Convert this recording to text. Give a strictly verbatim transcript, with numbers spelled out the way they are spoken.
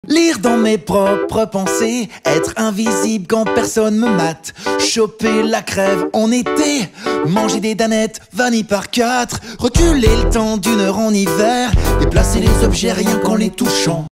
Lire dans mes propres pensées, être invisible quand personne me mate, choper la crève en été, manger des danettes vanille par quatre, reculer le temps d'une heure en hiver, déplacer les objets rien qu'en les touchant.